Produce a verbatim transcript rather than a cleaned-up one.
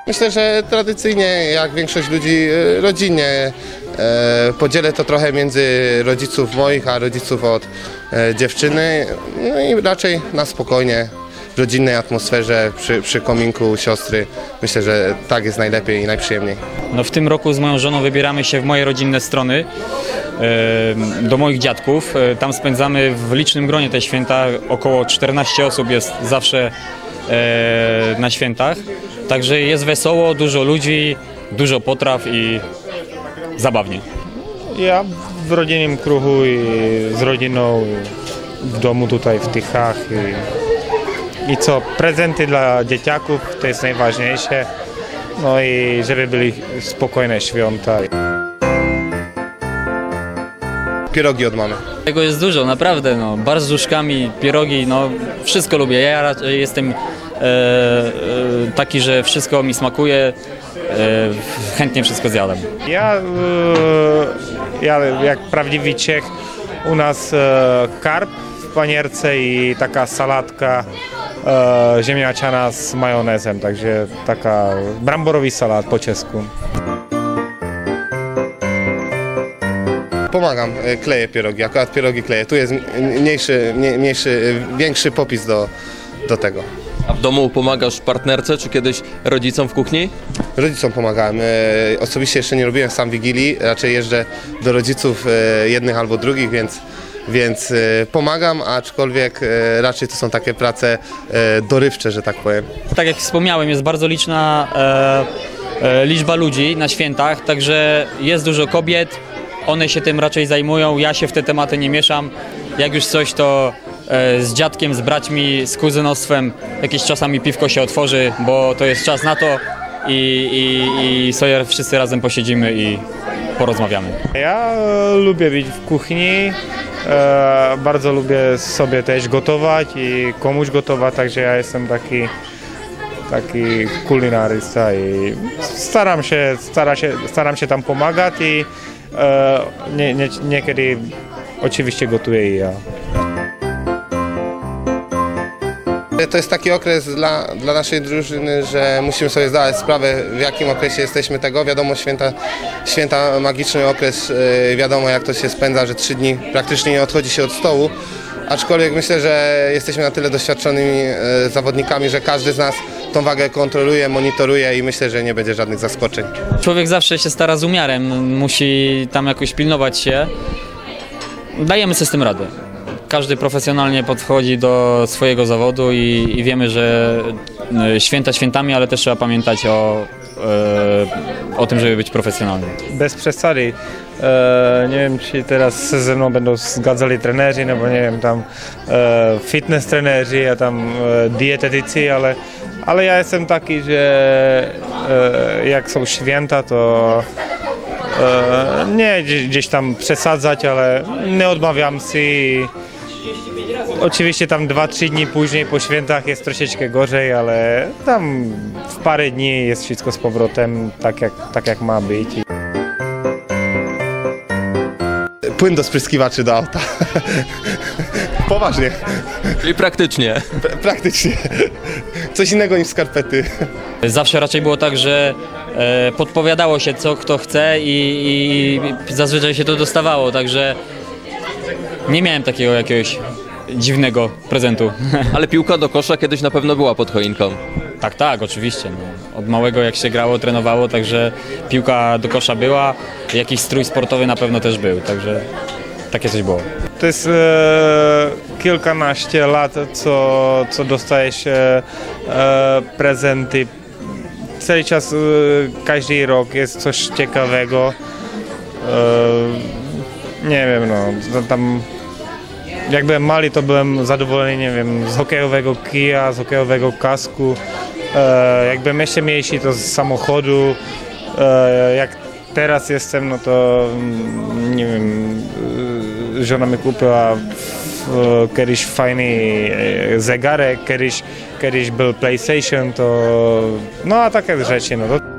Myślę, że tradycyjnie, jak większość ludzi, rodzinnie. E, podzielę to trochę między rodziców moich, a rodziców od e, dziewczyny. No i raczej na spokojnie, w rodzinnej atmosferze, przy, przy kominku siostry. Myślę, że tak jest najlepiej i najprzyjemniej. No w tym roku z moją żoną wybieramy się w moje rodzinne strony, e, do moich dziadków. E, tam spędzamy w licznym gronie te święta. Około czternaście osób jest zawsze e, na świętach. Także jest wesoło, dużo ludzi, dużo potraw i zabawnie. Ja w rodzinnym krugu i z rodziną w domu tutaj w Tychach i, i co, prezenty dla dzieciaków to jest najważniejsze, no i żeby byli spokojne święta. Pierogi od mamy. Tego jest dużo, naprawdę, no, bar z łóżkami, pierogi, no wszystko lubię. Ja raczej jestem e, e, taki, że wszystko mi smakuje. E, chętnie wszystko zjadam. Ja, e, ja jak prawdziwy Czech, u nas e, karp w panierce i taka salatka e, ziemniaczana z majonezem, także taka bramborowy salat po czesku. Pomagam, kleję pierogi, akurat pierogi kleję. Tu jest mniejszy, mniejszy, większy popis do, do tego. A w domu pomagasz partnerce, czy kiedyś rodzicom w kuchni? Rodzicom pomagałem. Osobiście jeszcze nie robiłem sam Wigilii, raczej jeżdżę do rodziców jednych albo drugich, więc, więc pomagam, aczkolwiek raczej to są takie prace dorywcze, że tak powiem. Tak jak wspomniałem, jest bardzo liczna e, e, liczba ludzi na świętach, także jest dużo kobiet. One się tym raczej zajmują, ja się w te tematy nie mieszam. Jak już coś, to e, z dziadkiem, z braćmi, z kuzynostwem jakieś czasami piwko się otworzy, bo to jest czas na to i, i, i sobie wszyscy razem posiedzimy i porozmawiamy. Ja e, lubię być w kuchni, e, bardzo lubię sobie też gotować i komuś gotować, także ja jestem taki taki kulinarysta i staram się, staram się, staram się tam pomagać i e, nie, nie, niekiedy oczywiście gotuję i ja. To jest taki okres dla, dla naszej drużyny, że musimy sobie zdawać sprawę, w jakim okresie jesteśmy tego. Wiadomo, święta, święta magiczny okres, wiadomo jak to się spędza, że trzy dni praktycznie nie odchodzi się od stołu. Aczkolwiek myślę, że jesteśmy na tyle doświadczonymi zawodnikami, że każdy z nas tą wagę kontroluje, monitoruje i myślę, że nie będzie żadnych zaskoczeń. Człowiek zawsze się stara z umiarem, musi tam jakoś pilnować się. Dajemy sobie z tym radę. Każdy profesjonalnie podchodzi do swojego zawodu i, i wiemy, że święta świętami, ale też trzeba pamiętać o, e, o tym, żeby być profesjonalnym. Bez przesady. E, nie wiem, czy teraz ze mną będą zgadzali trenerzy, no bo nie wiem, tam e, fitness trenerzy, a tam e, dietetycy, ale, ale ja jestem taki, że e, jak są święta, to e, nie gdzieś tam przesadzać, ale nie odmawiam się. Oczywiście tam dwa trzy dni później po świętach jest troszeczkę gorzej, ale tam w parę dni jest wszystko z powrotem tak jak, tak jak ma być. Płyn do spryskiwaczy do auta. Poważnie. Czyli praktycznie. P praktycznie. Coś innego niż skarpety. Zawsze raczej było tak, że e, podpowiadało się co kto chce i, i zazwyczaj się to dostawało, także nie miałem takiego jakiegoś dziwnego prezentu. Ale piłka do kosza kiedyś na pewno była pod choinką. Tak, tak, oczywiście. No. Od małego jak się grało, trenowało, także piłka do kosza była, jakiś strój sportowy na pewno też był, także takie coś było. To jest e, kilkanaście lat, co, co dostaje się e, prezenty. Cały czas, e, każdy rok jest coś ciekawego. E, nie wiem, no, tam jak byłem mały, to byłem zadowolony, nie wiem, z hokejowego kija, z hokejowego kasku. E, jak byłem jeszcze mniejszy, to z samochodu. E, jak teraz jestem, no to nie wiem, żona mi kupiła w, kiedyś fajny zegarek, kiedyś, kiedyś był PlayStation, to no a takie rzeczy, no to